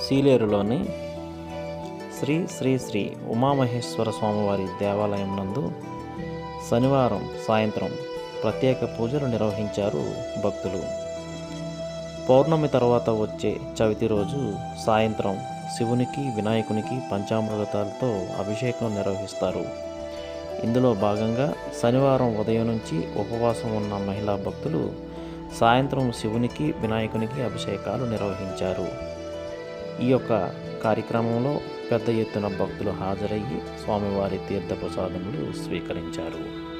సీలేరులోని శ్రీ శ్రీ శ్రీ ఉమామహేశ్వర స్వామివారి దేవాలయం నందు శనివారం సాయంత్రం ప్రత్యేక పూజలు నిర్వహించారు భక్తులు. పౌర్ణమి తర్వాత వచ్చే చవితి రోజు సాయంత్రం శివునికి వినాయకునికి పంచామృతాలతో అభిషేకం నిర్వహిస్తారు. ఇందులో భాగంగా శనివారం ఉదయం నుంచి ఉపవాసం ఉన్న మహిళా భక్తులు సాయంత్రం శివునికి వినాయకునికి అభిషేకాలు నిర్వహించారు. ఈ యొక్క కార్యక్రమంలో పెద్ద ఎత్తున భక్తులు హాజరయ్యి స్వామివారి తీర్థప్రసాదములు స్వీకరించారు.